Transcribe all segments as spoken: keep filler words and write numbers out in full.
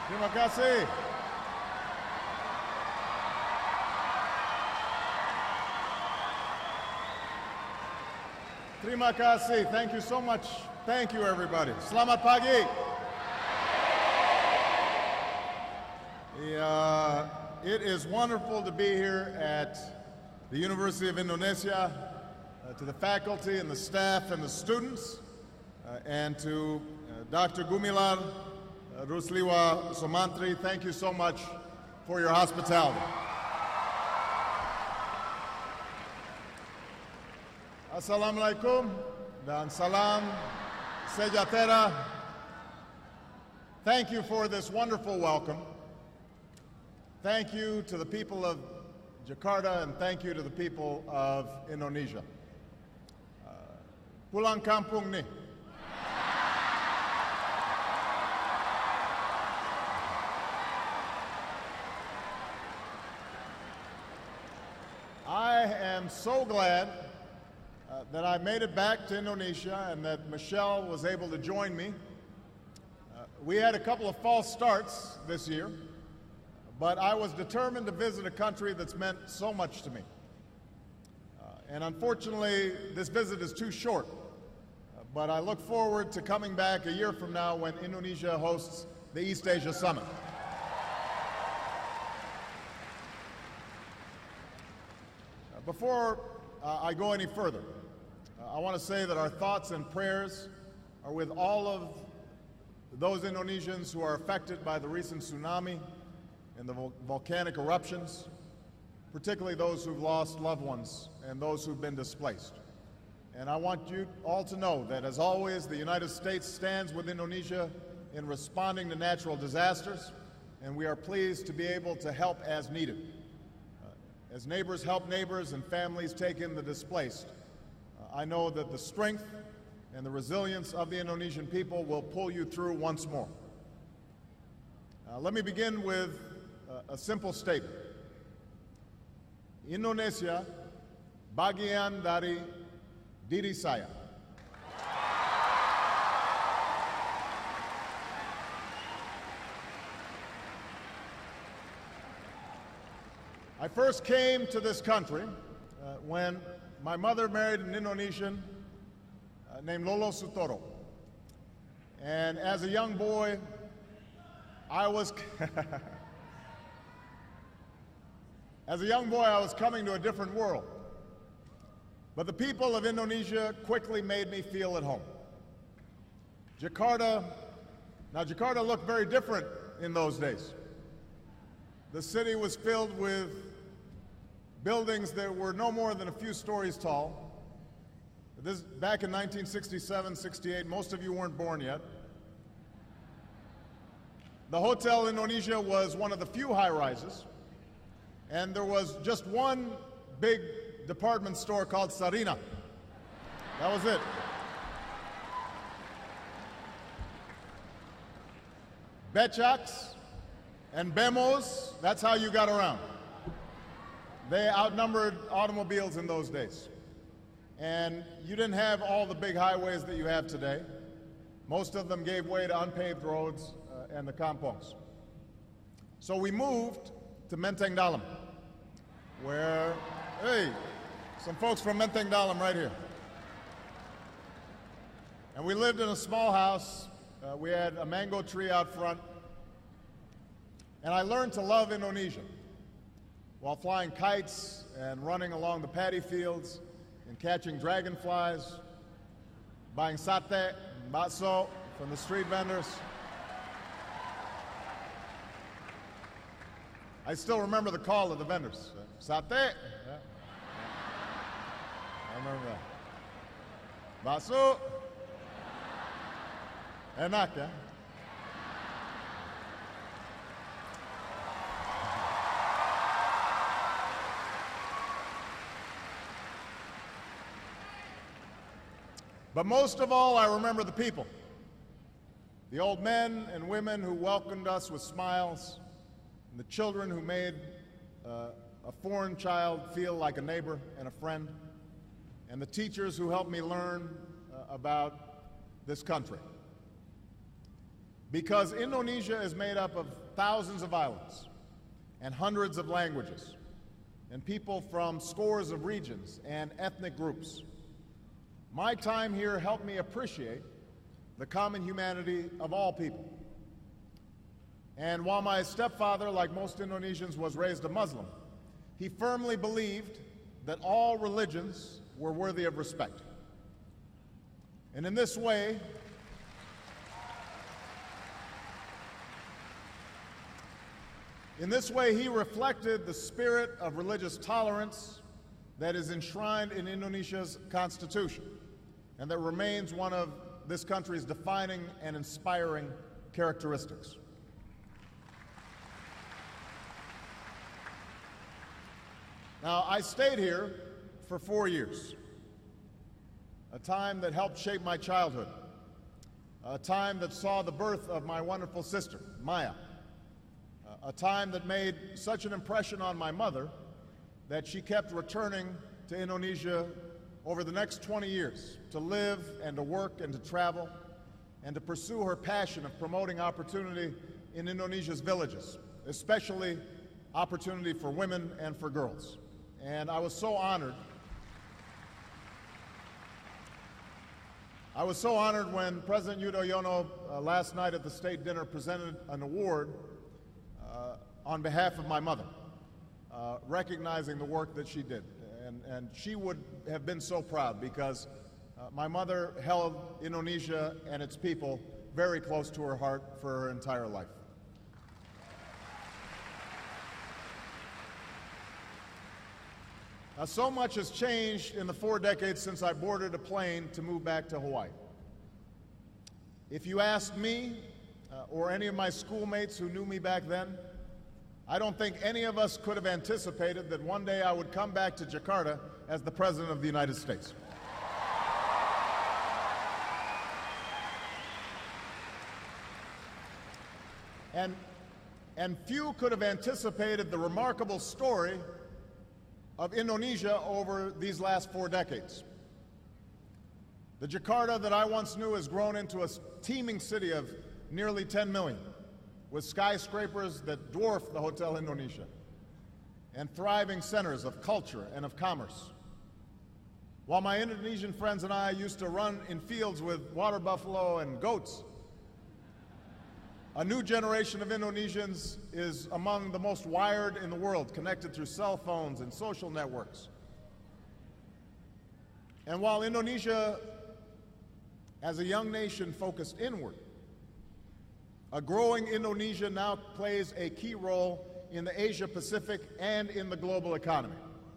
Terima kasih. Terima kasih. Thank you so much. Thank you, everybody. Selamat pagi. Uh, it is wonderful to be here at the University of Indonesia, uh, to the faculty and the staff and the students, uh, and to uh, Doctor Gumilar uh, Rusliwa Somantri. Thank you so much for your hospitality. Assalamualaikum dan salam sejahtera. Thank you for this wonderful welcome. Thank you to the people of Jakarta and thank you to the people of Indonesia. Uh, pulang kampung nih. I am so glad uh, that I made it back to Indonesia and that Michelle was able to join me. Uh, we had a couple of false starts this year, but I was determined to visit a country that's meant so much to me. Uh, and unfortunately, this visit is too short. Uh, but I look forward to coming back a year from now when Indonesia hosts the East Asia Summit. Uh, before uh, I go any further, uh, I want to say that our thoughts and prayers are with all of those Indonesians who are affected by the recent tsunami and the vol volcanic eruptions, particularly those who've lost loved ones and those who've been displaced. And I want you all to know that, as always, the United States stands with Indonesia in responding to natural disasters, and we are pleased to be able to help as needed. Uh, as neighbors help neighbors and families take in the displaced, uh, I know that the strength and the resilience of the Indonesian people will pull you through once more. Uh, let me begin with a simple statement. Indonesia bagian dari diri saya. I first came to this country uh, when my mother married an Indonesian uh, named Lolo Sutoro. And as a young boy, I was As a young boy, I was coming to a different world. But the people of Indonesia quickly made me feel at home. Jakarta, now Jakarta looked very different in those days. The city was filled with buildings that were no more than a few stories tall. This, back in nineteen sixty-seven, sixty-eight, most of you weren't born yet. The Hotel Indonesia was one of the few high-rises. And there was just one big department store called Sarina. That was it. Becaks and Bemos, that's how you got around. They outnumbered automobiles in those days. And you didn't have all the big highways that you have today. Most of them gave way to unpaved roads uh, and the kampongs. So we moved to Menteng Dalam, where, hey, some folks from Menteng Dalam right here. And we lived in a small house. Uh, we had a mango tree out front. And I learned to love Indonesia while flying kites and running along the paddy fields and catching dragonflies, buying sate and bakso from the street vendors. I still remember the call of the vendors. Sate. Yeah. I remember that. Bakso. Enak, ya? But most of all, I remember the people. The old men and women who welcomed us with smiles, and the children who made uh, a foreign child feel like a neighbor and a friend, and the teachers who helped me learn uh, about this country. Because Indonesia is made up of thousands of islands and hundreds of languages and people from scores of regions and ethnic groups. My time here helped me appreciate the common humanity of all people. And while my stepfather, like most Indonesians, was raised a Muslim, he firmly believed that all religions were worthy of respect. And in this way, In this way, he reflected the spirit of religious tolerance that is enshrined in Indonesia's constitution and that remains one of this country's defining and inspiring characteristics. Now, I stayed here for four years, a time that helped shape my childhood, a time that saw the birth of my wonderful sister, Maya, a time that made such an impression on my mother that she kept returning to Indonesia over the next twenty years to live and to work and to travel and to pursue her passion of promoting opportunity in Indonesia's villages, especially opportunity for women and for girls. And I was so honored. I was so honored when President Yudhoyono uh, last night at the state dinner presented an award uh, on behalf of my mother, uh, recognizing the work that she did. And, and she would have been so proud because uh, my mother held Indonesia and its people very close to her heart for her entire life. Now, so much has changed in the four decades since I boarded a plane to move back to Hawaii. If you asked me uh, or any of my schoolmates who knew me back then, I don't think any of us could have anticipated that one day I would come back to Jakarta as the President of the United States. And, and few could have anticipated the remarkable story of Indonesia over these last four decades. The Jakarta that I once knew has grown into a teeming city of nearly ten million, with skyscrapers that dwarf the Hotel Indonesia, and thriving centers of culture and of commerce. While my Indonesian friends and I used to run in fields with water buffalo and goats, a new generation of Indonesians is among the most wired in the world, connected through cell phones and social networks. And while Indonesia, as a young nation focused inward, a growing Indonesia now plays a key role in the Asia-Pacific and in the global economy.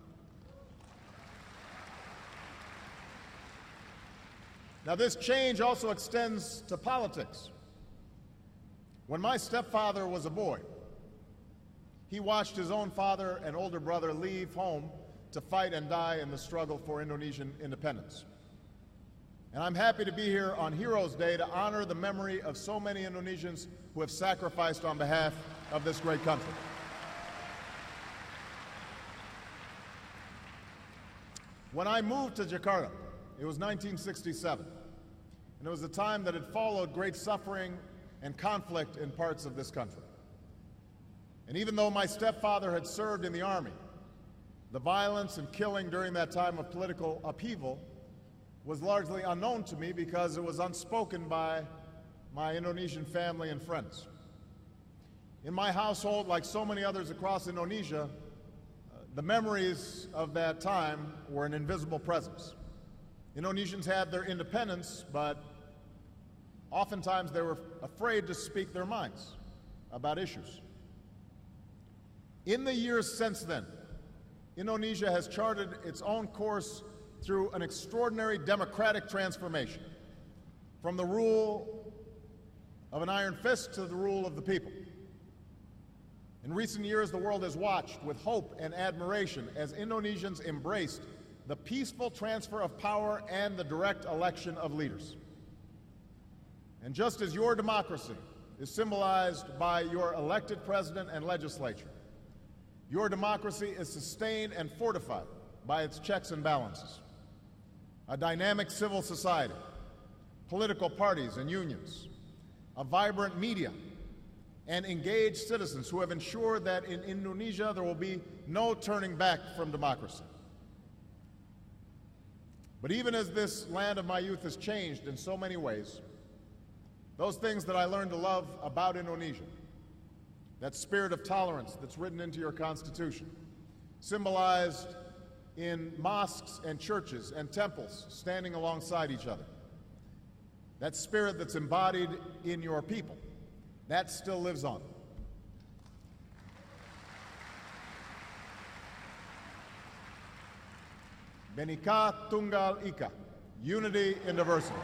Now, this change also extends to politics. When my stepfather was a boy, he watched his own father and older brother leave home to fight and die in the struggle for Indonesian independence. And I'm happy to be here on Heroes Day to honor the memory of so many Indonesians who have sacrificed on behalf of this great country. When I moved to Jakarta, it was nineteen sixty-seven, and it was a time that had followed great suffering and conflict in parts of this country. And even though my stepfather had served in the army, the violence and killing during that time of political upheaval was largely unknown to me because it was unspoken by my Indonesian family and friends. In my household, like so many others across Indonesia, uh, the memories of that time were an invisible presence. Indonesians had their independence, but oftentimes they were afraid to speak their minds about issues. In the years since then, Indonesia has charted its own course through an extraordinary democratic transformation, from the rule of an iron fist to the rule of the people. In recent years, the world has watched with hope and admiration as Indonesians embraced the peaceful transfer of power and the direct election of leaders. And just as your democracy is symbolized by your elected president and legislature, your democracy is sustained and fortified by its checks and balances. A dynamic civil society, political parties and unions, a vibrant media, and engaged citizens who have ensured that in Indonesia there will be no turning back from democracy. But even as this land of my youth has changed in so many ways, those things that I learned to love about Indonesia, that spirit of tolerance that's written into your Constitution, symbolized in mosques and churches and temples standing alongside each other, that spirit that's embodied in your people, that still lives on. Bhinneka Tunggal Ika, unity in diversity.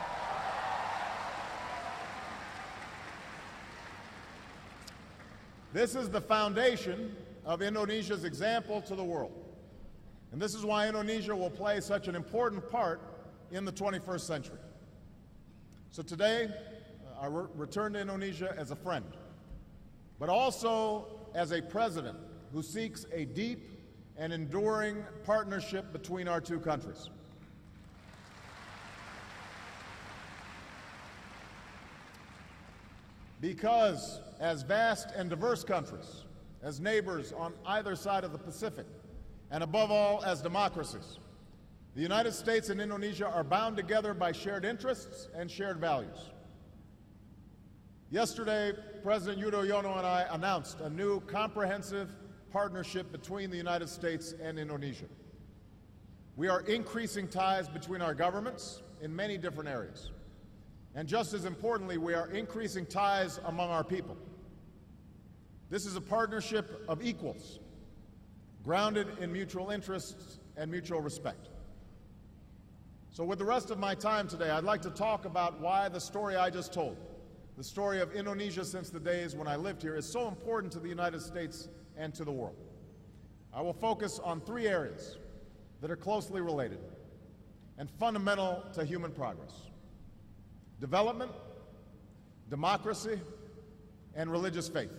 This is the foundation of Indonesia's example to the world. And this is why Indonesia will play such an important part in the twenty-first century. So today, I re- return to Indonesia as a friend, but also as a president who seeks a deep and enduring partnership between our two countries. Because as vast and diverse countries, as neighbors on either side of the Pacific, and above all as democracies, the United States and Indonesia are bound together by shared interests and shared values. Yesterday, President Yudhoyono and I announced a new comprehensive partnership between the United States and Indonesia. We are increasing ties between our governments in many different areas. And just as importantly, we are increasing ties among our people. This is a partnership of equals, grounded in mutual interests and mutual respect. So with the rest of my time today, I'd like to talk about why the story I just told, the story of Indonesia since the days when I lived here, is so important to the United States and to the world. I will focus on three areas that are closely related and fundamental to human progress: development, democracy, and religious faith.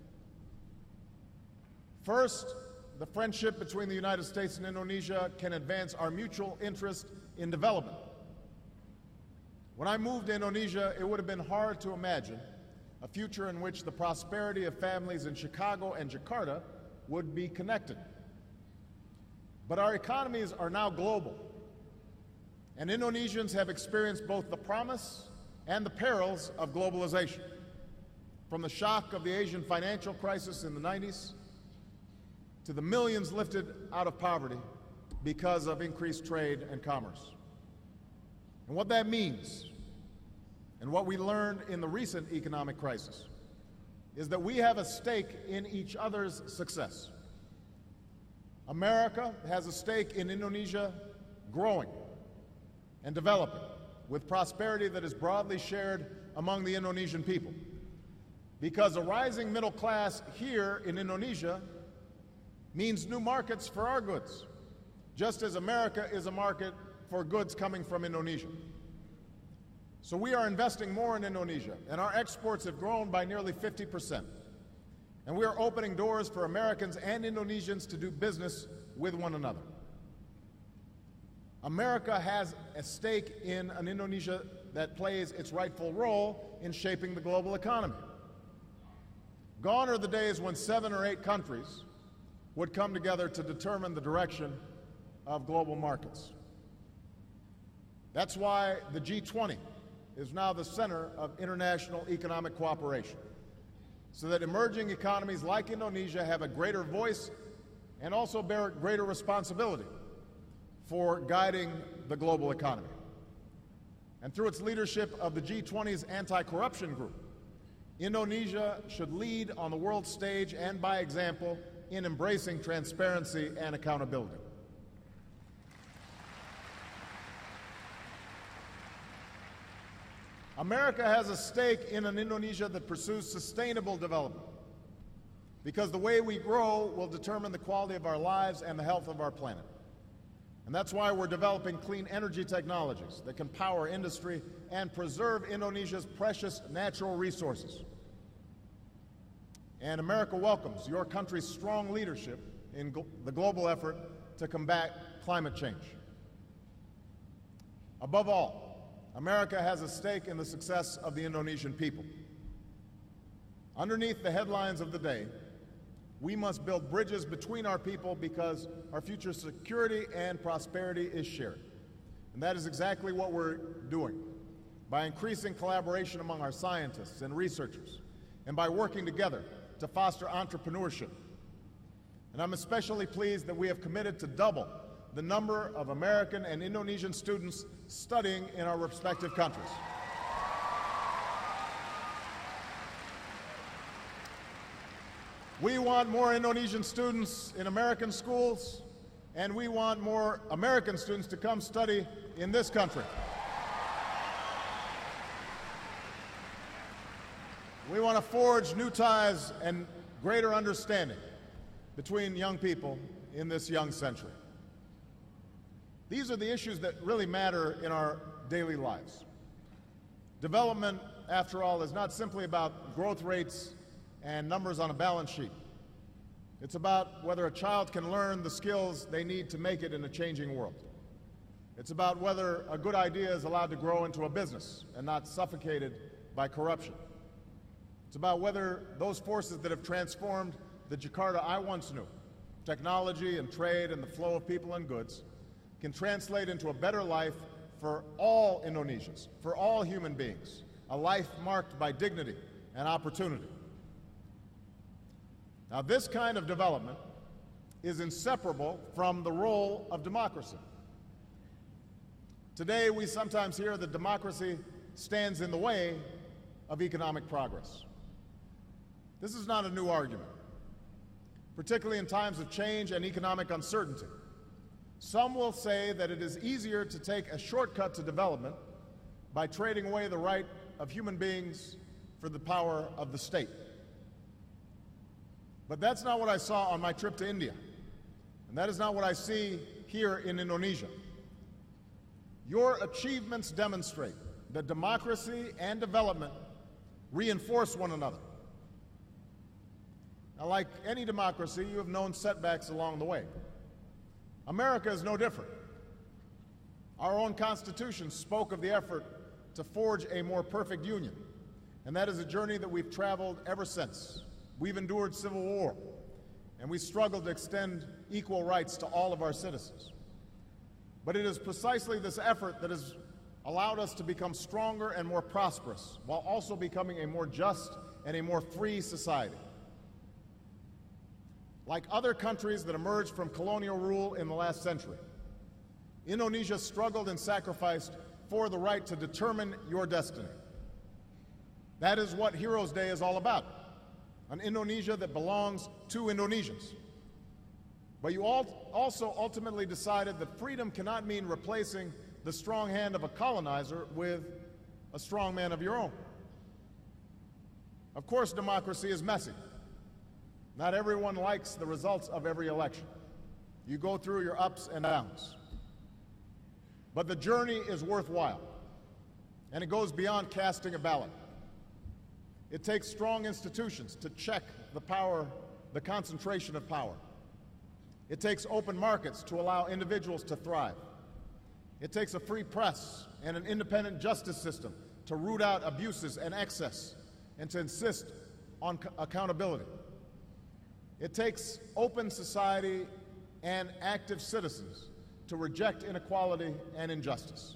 First, the friendship between the United States and Indonesia can advance our mutual interest in development. When I moved to Indonesia, it would have been hard to imagine a future in which the prosperity of families in Chicago and Jakarta would be connected. But our economies are now global, and Indonesians have experienced both the promise and the perils of globalization, from the shock of the Asian financial crisis in the nineties to the millions lifted out of poverty because of increased trade and commerce. And what that means, and what we learned in the recent economic crisis, is that we have a stake in each other's success. America has a stake in Indonesia growing and developing, with prosperity that is broadly shared among the Indonesian people. Because a rising middle class here in Indonesia means new markets for our goods, just as America is a market for goods coming from Indonesia. So we are investing more in Indonesia, and our exports have grown by nearly fifty percent. And we are opening doors for Americans and Indonesians to do business with one another. America has a stake in an Indonesia that plays its rightful role in shaping the global economy. Gone are the days when seven or eight countries would come together to determine the direction of global markets. That's why the G twenty is now the center of international economic cooperation, so that emerging economies like Indonesia have a greater voice and also bear greater responsibility for guiding the global economy. And through its leadership of the G twenty's anti-corruption group, Indonesia should lead on the world stage and by example in embracing transparency and accountability. America has a stake in an Indonesia that pursues sustainable development, because the way we grow will determine the quality of our lives and the health of our planet. And that's why we're developing clean energy technologies that can power industry and preserve Indonesia's precious natural resources. And America welcomes your country's strong leadership in gl- the global effort to combat climate change. Above all, America has a stake in the success of the Indonesian people. Underneath the headlines of the day, we must build bridges between our people because our future security and prosperity is shared. And that is exactly what we're doing by increasing collaboration among our scientists and researchers and by working together to foster entrepreneurship. And I'm especially pleased that we have committed to double the number of American and Indonesian students studying in our respective countries. We want more Indonesian students in American schools, and we want more American students to come study in this country. We want to forge new ties and greater understanding between young people in this young century. These are the issues that really matter in our daily lives. Development, after all, is not simply about growth rates and numbers on a balance sheet. It's about whether a child can learn the skills they need to make it in a changing world. It's about whether a good idea is allowed to grow into a business and not suffocated by corruption. It's about whether those forces that have transformed the Jakarta I once knew, technology and trade and the flow of people and goods, can translate into a better life for all Indonesians, for all human beings, a life marked by dignity and opportunity. Now, this kind of development is inseparable from the role of democracy. Today, we sometimes hear that democracy stands in the way of economic progress. This is not a new argument, particularly in times of change and economic uncertainty. Some will say that it is easier to take a shortcut to development by trading away the right of human beings for the power of the state. But that's not what I saw on my trip to India, and that is not what I see here in Indonesia. Your achievements demonstrate that democracy and development reinforce one another. Now, like any democracy, you have known setbacks along the way. America is no different. Our own Constitution spoke of the effort to forge a more perfect union, and that is a journey that we've traveled ever since. We've endured civil war, and we struggled to extend equal rights to all of our citizens. But it is precisely this effort that has allowed us to become stronger and more prosperous, while also becoming a more just and a more free society. Like other countries that emerged from colonial rule in the last century, Indonesia struggled and sacrificed for the right to determine your destiny. That is what Heroes Day is all about, an Indonesia that belongs to Indonesians. But you all also ultimately decided that freedom cannot mean replacing the strong hand of a colonizer with a strong man of your own. Of course, democracy is messy. Not everyone likes the results of every election. You go through your ups and downs. But the journey is worthwhile, and it goes beyond casting a ballot. It takes strong institutions to check the power, the concentration of power. It takes open markets to allow individuals to thrive. It takes a free press and an independent justice system to root out abuses and excess and to insist on accountability. It takes open society and active citizens to reject inequality and injustice.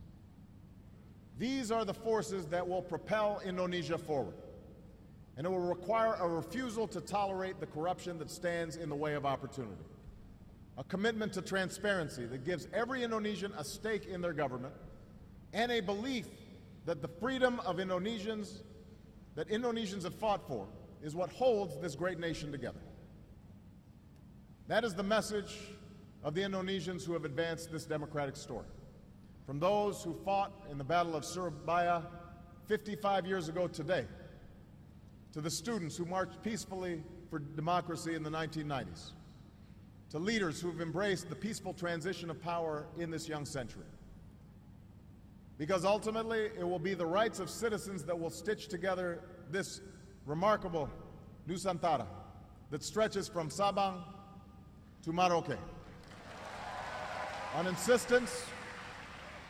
These are the forces that will propel Indonesia forward, and it will require a refusal to tolerate the corruption that stands in the way of opportunity, a commitment to transparency that gives every Indonesian a stake in their government, and a belief that the freedom of Indonesians, that Indonesians have fought for, is what holds this great nation together. That is the message of the Indonesians who have advanced this democratic story. From those who fought in the Battle of Surabaya fifty-five years ago today, to the students who marched peacefully for democracy in the nineteen nineties, to leaders who have embraced the peaceful transition of power in this young century. Because ultimately, it will be the rights of citizens that will stitch together this remarkable Nusantara that stretches from Sabang to Merauke. On insistence,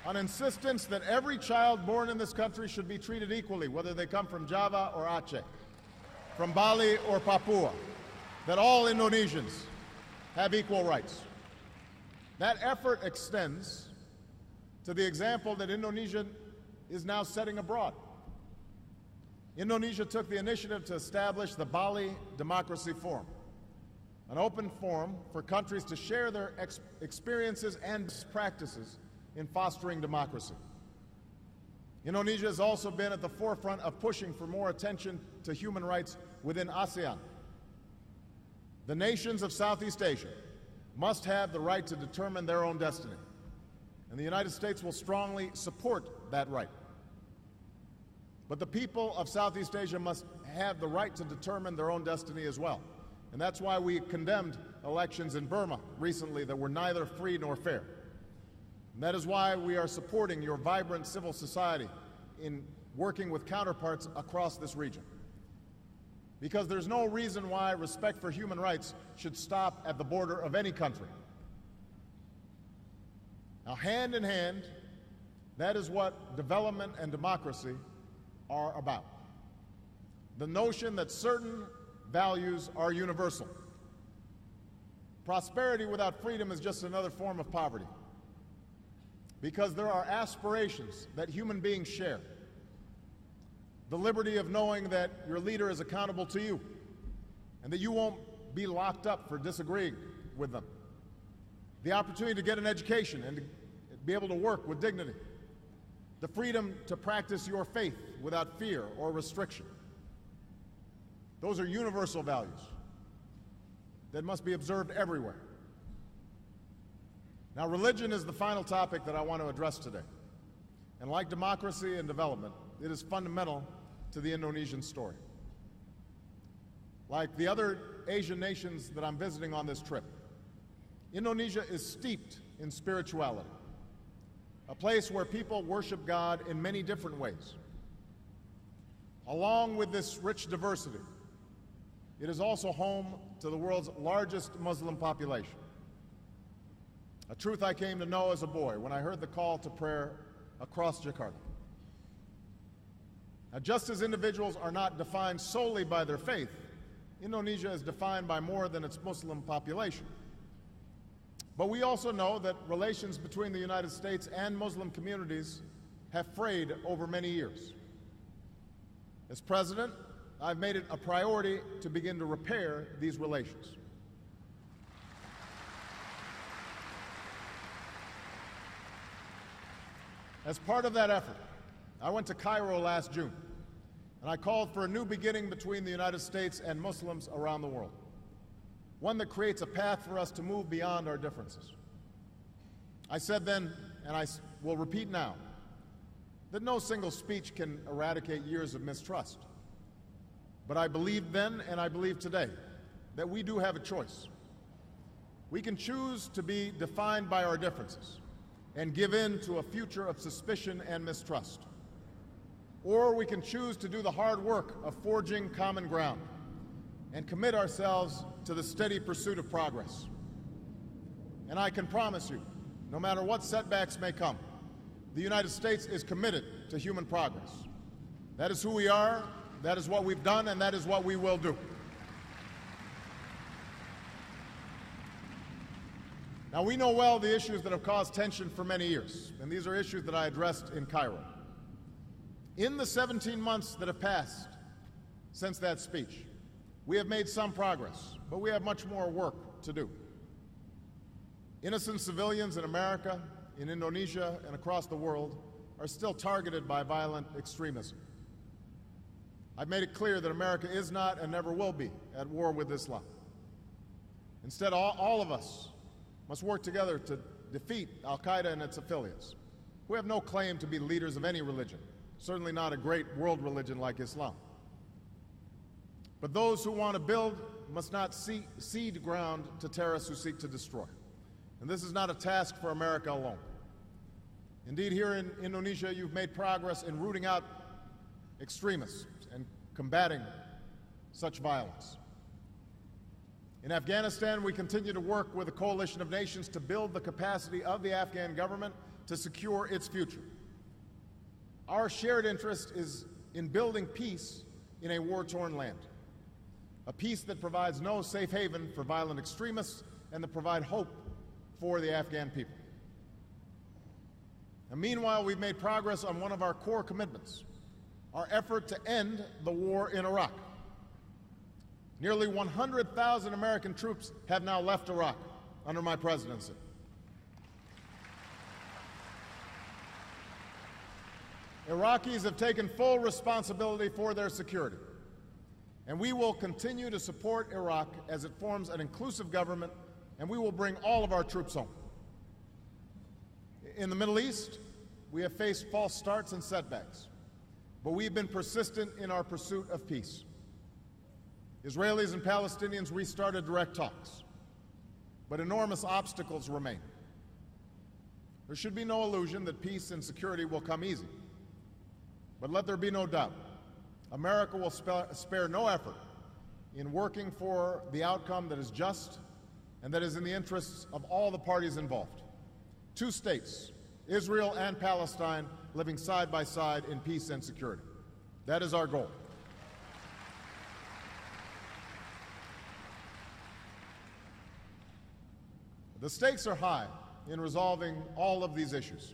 an insistence that every child born in this country should be treated equally, whether they come from Java or Aceh, from Bali or Papua, that all Indonesians have equal rights. That effort extends to the example that Indonesia is now setting abroad. Indonesia took the initiative to establish the Bali Democracy Forum, an open forum for countries to share their ex experiences and practices in fostering democracy. Indonesia has also been at the forefront of pushing for more attention to human rights within ASEAN. The nations of Southeast Asia must have the right to determine their own destiny, and the United States will strongly support that right. But the people of Southeast Asia must have the right to determine their own destiny as well. And that's why we condemned elections in Burma recently that were neither free nor fair. And that is why we are supporting your vibrant civil society in working with counterparts across this region. Because there's no reason why respect for human rights should stop at the border of any country. Now, hand in hand, that is what development and democracy are about. The notion that certain values are universal. Prosperity without freedom is just another form of poverty, because there are aspirations that human beings share. The liberty of knowing that your leader is accountable to you and that you won't be locked up for disagreeing with them. The opportunity to get an education and to be able to work with dignity. The freedom to practice your faith without fear or restriction. Those are universal values that must be observed everywhere. Now, religion is the final topic that I want to address today. And like democracy and development, it is fundamental to the Indonesian story. Like the other Asian nations that I'm visiting on this trip, Indonesia is steeped in spirituality, a place where people worship God in many different ways. Along with this rich diversity, it is also home to the world's largest Muslim population. A truth I came to know as a boy when I heard the call to prayer across Jakarta. Now, just as individuals are not defined solely by their faith, Indonesia is defined by more than its Muslim population. But we also know that relations between the United States and Muslim communities have frayed over many years. As president, I've made it a priority to begin to repair these relations. As part of that effort, I went to Cairo last June, and I called for a new beginning between the United States and Muslims around the world, one that creates a path for us to move beyond our differences. I said then, and I will repeat now, that no single speech can eradicate years of mistrust. But I believed then, and I believe today, that we do have a choice. We can choose to be defined by our differences and give in to a future of suspicion and mistrust. Or we can choose to do the hard work of forging common ground and commit ourselves to the steady pursuit of progress. And I can promise you, no matter what setbacks may come, the United States is committed to human progress. That is who we are, that is what we've done, and that is what we will do. Now, we know well the issues that have caused tension for many years, and these are issues that I addressed in Cairo. In the seventeen months that have passed since that speech, we have made some progress, but we have much more work to do. Innocent civilians in America, in Indonesia, and across the world are still targeted by violent extremism. I've made it clear that America is not and never will be at war with Islam. Instead, all, all of us must work together to defeat al-Qaeda and its affiliates, who have no claim to be leaders of any religion, certainly not a great world religion like Islam. But those who want to build must not cede ground to terrorists who seek to destroy. And this is not a task for America alone. Indeed, here in Indonesia, you've made progress in rooting out extremists and combating such violence. In Afghanistan, we continue to work with a coalition of nations to build the capacity of the Afghan government to secure its future. Our shared interest is in building peace in a war-torn land, a peace that provides no safe haven for violent extremists and that provide hope for the Afghan people. And meanwhile, we've made progress on one of our core commitments, our effort to end the war in Iraq. Nearly one hundred thousand American troops have now left Iraq under my presidency. Iraqis have taken full responsibility for their security, and we will continue to support Iraq as it forms an inclusive government, and we will bring all of our troops home. In the Middle East, we have faced false starts and setbacks, but we've been persistent in our pursuit of peace. Israelis and Palestinians restarted direct talks, but enormous obstacles remain. There should be no illusion that peace and security will come easy, but let there be no doubt, America will spare no effort in working for the outcome that is just and that is in the interests of all the parties involved. Two states, Israel and Palestine, living side by side in peace and security. That is our goal. The stakes are high in resolving all of these issues.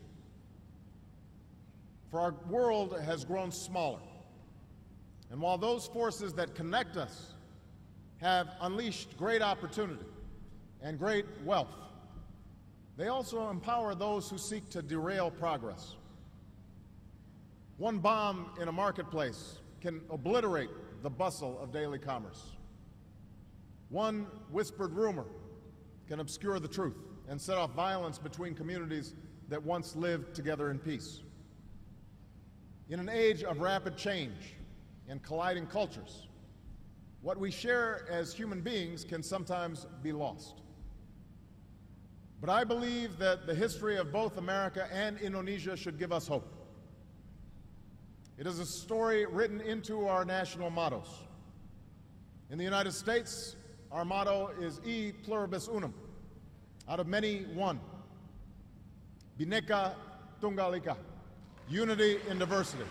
For our world has grown smaller. And while those forces that connect us have unleashed great opportunity and great wealth, they also empower those who seek to derail progress. One bomb in a marketplace can obliterate the bustle of daily commerce. One whispered rumor can obscure the truth and set off violence between communities that once lived together in peace. In an age of rapid change and colliding cultures, what we share as human beings can sometimes be lost. But I believe that the history of both America and Indonesia should give us hope. It is a story written into our national mottos. In the United States, our motto is E pluribus unum, out of many, one. Bhinneka Tunggal Ika, unity in diversity.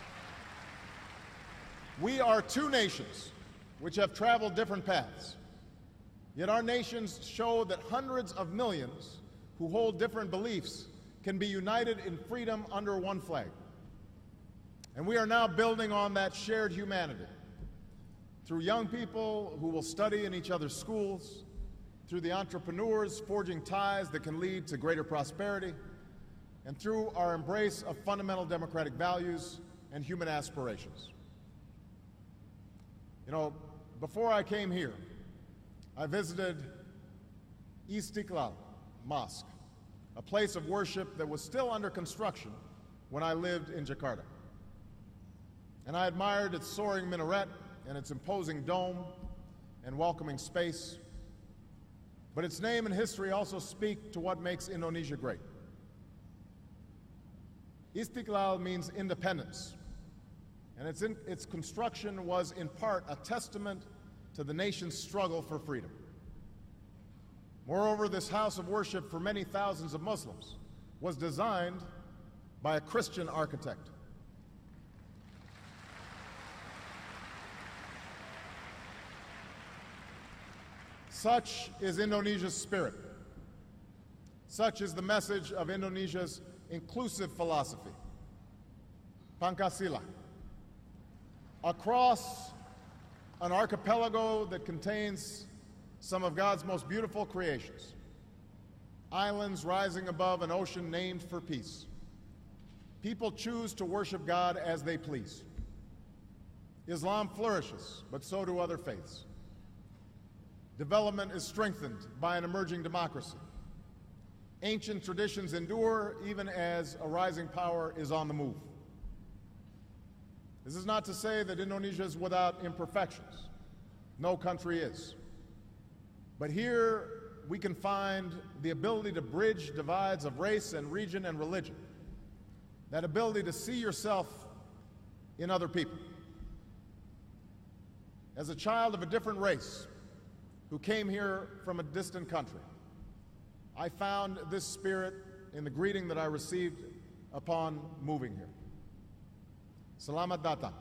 We are two nations which have traveled different paths. Yet our nations show that hundreds of millions who hold different beliefs can be united in freedom under one flag. And we are now building on that shared humanity through young people who will study in each other's schools, through the entrepreneurs forging ties that can lead to greater prosperity, and through our embrace of fundamental democratic values and human aspirations. You know, before I came here, I visited Istiqlal Mosque, a place of worship that was still under construction when I lived in Jakarta. And I admired its soaring minaret and its imposing dome and welcoming space. But its name and history also speak to what makes Indonesia great. Istiqlal means independence, and its, in, its construction was in part a testament to the nation's struggle for freedom. Moreover, this house of worship for many thousands of Muslims was designed by a Christian architect. Such is Indonesia's spirit. Such is the message of Indonesia's inclusive philosophy, Pancasila. Across an archipelago that contains some of God's most beautiful creations, islands rising above an ocean named for peace, people choose to worship God as they please. Islam flourishes, but so do other faiths. Development is strengthened by an emerging democracy. Ancient traditions endure even as a rising power is on the move. This is not to say that Indonesia is without imperfections. No country is. But here we can find the ability to bridge divides of race and region and religion, that ability to see yourself in other people. As a child of a different race who came here from a distant country, I found this spirit in the greeting that I received upon moving here. Selamat datang.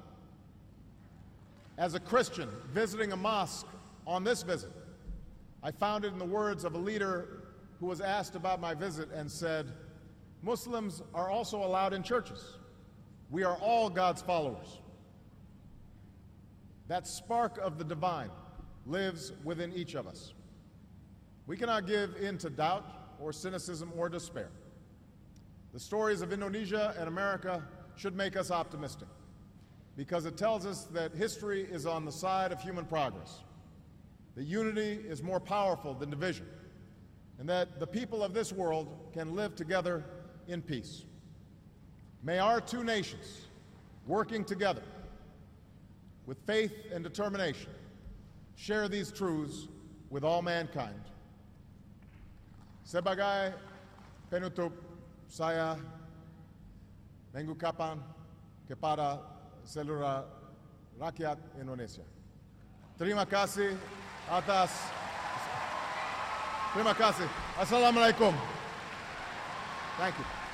As a Christian visiting a mosque on this visit, I found it in the words of a leader who was asked about my visit and said, Muslims are also allowed in churches. We are all God's followers. That spark of the divine lives within each of us. We cannot give in to doubt or cynicism or despair. The stories of Indonesia and America should make us optimistic, because it tells us that history is on the side of human progress, that unity is more powerful than division, and that the people of this world can live together in peace. May our two nations, working together with faith and determination, share these truths with all mankind. Sebagai penutup, saya mengucapkan kepada seluruh rakyat Indonesia. Terima kasih atas. Terima kasih. Assalamualaikum. Thank you.